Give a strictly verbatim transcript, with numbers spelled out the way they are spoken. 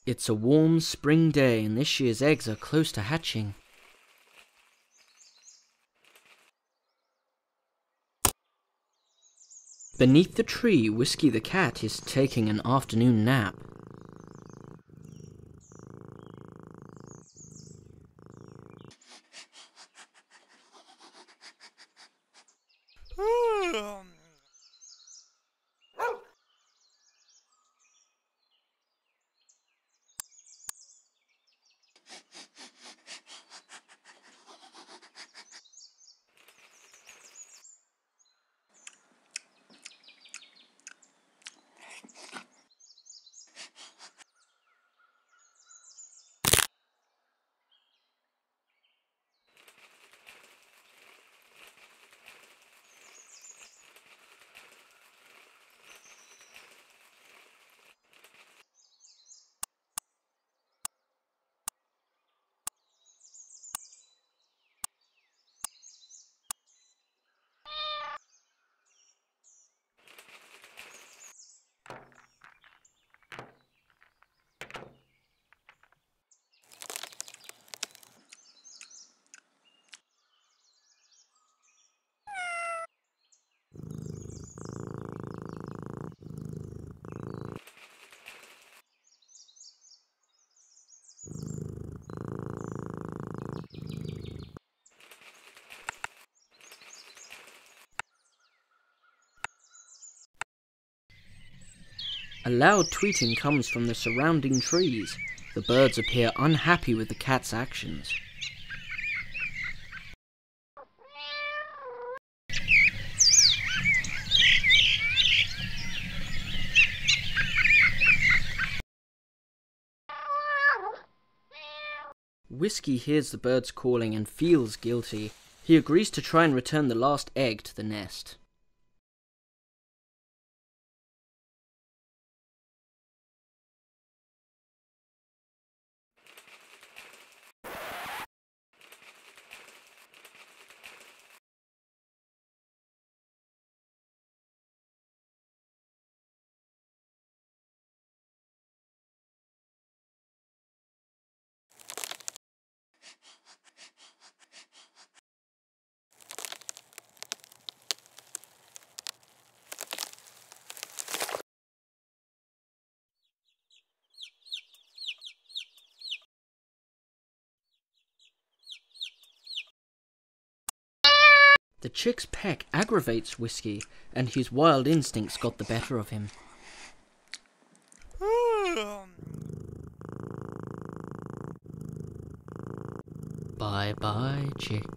It's a warm spring day and this year's eggs are close to hatching. Beneath the tree, Whiskey the cat is taking an afternoon nap. A loud tweeting comes from the surrounding trees. The birds appear unhappy with the cat's actions. Whiskey hears the birds calling and feels guilty. He agrees to try and return the last egg to the nest. The chick's peck aggravates Whiskey, and his wild instincts got the better of him. Bye bye, chick.